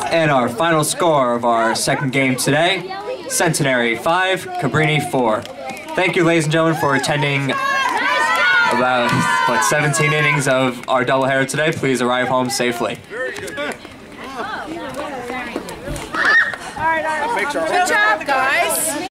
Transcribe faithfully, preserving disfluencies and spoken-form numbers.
And our final score of our second game today, Centenary five, Cabrini four. Thank you, ladies and gentlemen, for attending about, what, seventeen innings of our doubleheader today. Please arrive home safely. Good job, guys.